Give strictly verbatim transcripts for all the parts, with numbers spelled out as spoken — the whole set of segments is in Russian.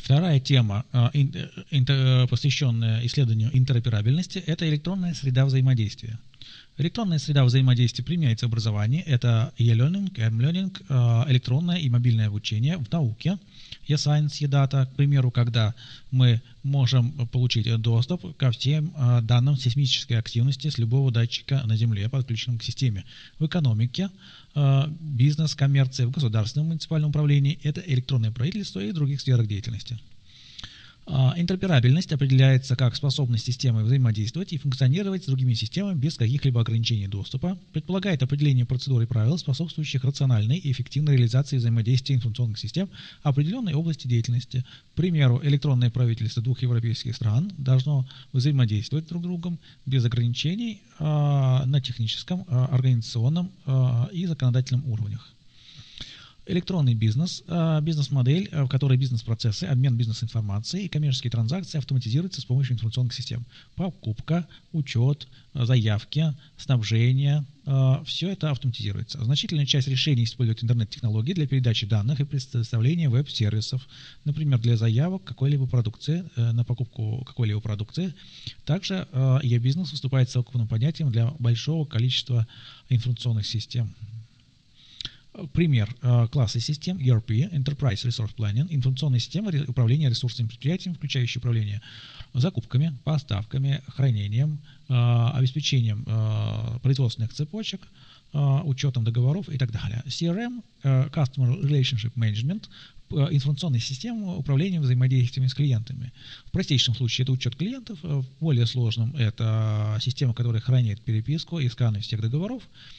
Вторая тема, посвященная исследованию интероперабельности, это электронная среда взаимодействия. Электронная среда взаимодействия применяется в образовании. Это e-learning, m-learning, электронное и мобильное обучение в науке. e-science, e-data, к примеру, когда мы можем получить доступ ко всем данным сейсмической активности с любого датчика на Земле, подключенным к системе. В экономике, бизнес, коммерция, в государственном муниципальном управлении – это электронное правительство и других сферах деятельности. Интероперабельность определяется как способность системы взаимодействовать и функционировать с другими системами без каких-либо ограничений доступа, предполагает определение процедур и правил, способствующих рациональной и эффективной реализации взаимодействия информационных систем определенной области деятельности. К примеру, электронное правительство двух европейских стран должно взаимодействовать друг с другом без ограничений на техническом, организационном и законодательном уровнях. Электронный бизнес, бизнес-модель, в которой бизнес-процессы, обмен бизнес-информацией и коммерческие транзакции автоматизируются с помощью информационных систем. Покупка, учет, заявки, снабжение, все это автоматизируется. Значительная часть решений использует интернет-технологии для передачи данных и предоставления веб-сервисов, например, для заявок какой-либо продукции, на покупку какой-либо продукции. Также e-бизнес выступает совокупным понятием для большого количества информационных систем. Пример класса систем и эр пи, Enterprise Resource Planning, информационная система управления ресурсами предприятием, включающая управление закупками, поставками, хранением, обеспечением производственных цепочек, учетом договоров и так далее. си эр эм, Customer Relationship Management, информационная система управления взаимодействиями с клиентами. В простейшем случае это учет клиентов, в более сложном это система, которая хранит переписку и сканы всех договоров.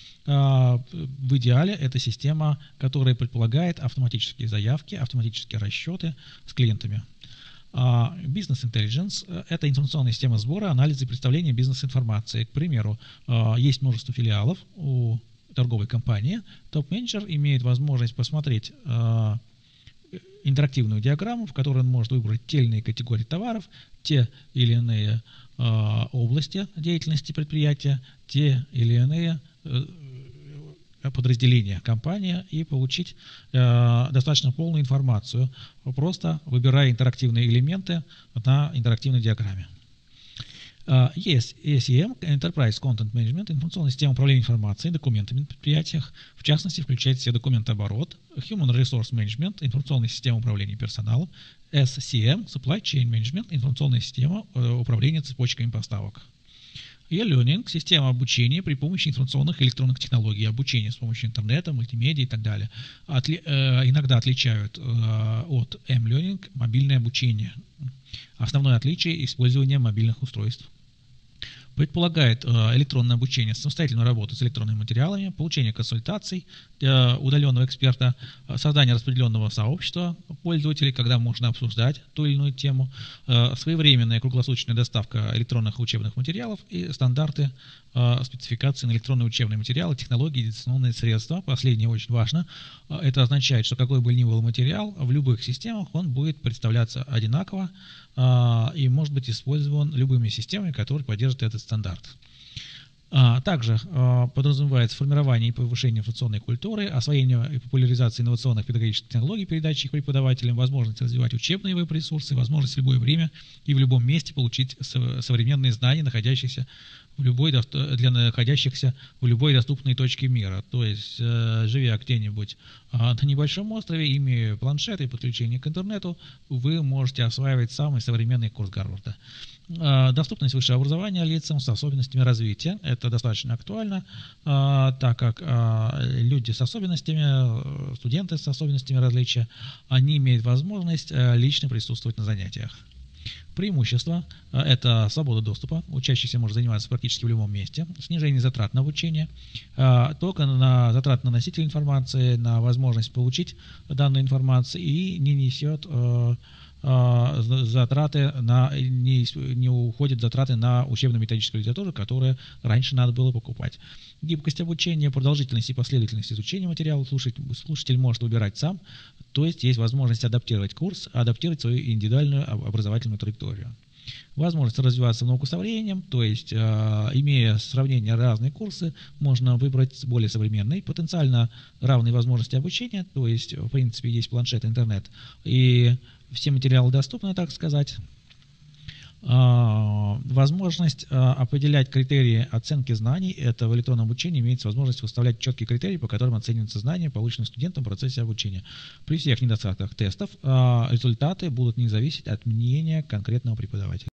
В идеале это система, которая предполагает автоматические заявки, автоматические расчеты с клиентами. Business Intelligence – это информационная система сбора, анализа и представления бизнес-информации. К примеру, есть множество филиалов у торговой компании. Топ-менеджер имеет возможность посмотреть интерактивную диаграмму, в которой он может выбрать те или иные категории товаров, те или иные области деятельности предприятия, те или иные подразделения компании и получить э, достаточно полную информацию, просто выбирая интерактивные элементы на интерактивной диаграмме. Uh, есть и эс и эм, Enterprise Content Management, информационная система управления информацией, документами на предприятиях, в частности, включает в себя документооборот, Human Resource Management, информационная система управления персоналом, эс си эм, Supply Chain Management, информационная система uh, управления цепочками поставок. E-learning – система обучения при помощи информационных и электронных технологий, обучение с помощью интернета, мультимедиа и так далее. Отли, э, иногда отличают э, от m-learning мобильное обучение. Основное отличие – использование мобильных устройств. Предполагает э, электронное обучение, самостоятельную работу с электронными материалами, получение консультаций э, удаленного эксперта, э, создание распределенного сообщества пользователей, когда можно обсуждать ту или иную тему, э, своевременная круглосуточная доставка электронных учебных материалов и стандарты э, спецификации на электронные учебные материалы, технологии и дистанционные средства. Последнее очень важно. Э, это означает, что какой бы ни был материал, в любых системах он будет представляться одинаково э, и может быть использован любыми системами, которые поддерживают этот стандарт. Также подразумевается формирование и повышение информационной культуры, освоение и популяризация инновационных педагогических технологий, передачи их преподавателям, возможность развивать учебные веб-ресурсы, возможность в любое время и в любом месте получить современные знания, находящиеся в любой, для находящихся в любой доступной точке мира. То есть, живя где-нибудь на небольшом острове, имея планшет и подключение к интернету, вы можете осваивать самый современный курс Гарварда. Доступность высшего образования лицам с особенностями развития. Это достаточно актуально, так как люди с особенностями, студенты с особенностями различия, они имеют возможность лично присутствовать на занятиях. Преимущество – это свобода доступа, учащийся может заниматься практически в любом месте, снижение затрат на обучение, только на затрат на носителя информации, на возможность получить данную информацию и не несет затраты на, не, не уходят затраты на учебно-методическую литературу, которую раньше надо было покупать. Гибкость обучения, продолжительность и последовательность изучения материала слушатель, слушатель может выбирать сам, то есть есть возможность адаптировать курс, адаптировать свою индивидуальную образовательную траекторию. возможность развиваться в науку со временем, то есть, э, имея сравнение разные курсы, можно выбрать более современный, потенциально равные возможности обучения, то есть, в принципе, есть планшет, интернет, и все материалы доступны, так сказать. Возможность определять критерии оценки знаний. Это в электронном обучении имеется возможность выставлять четкие критерии, по которым оцениваются знания, полученные студентом в процессе обучения. При всех недостатках тестов результаты будут не зависеть от мнения конкретного преподавателя.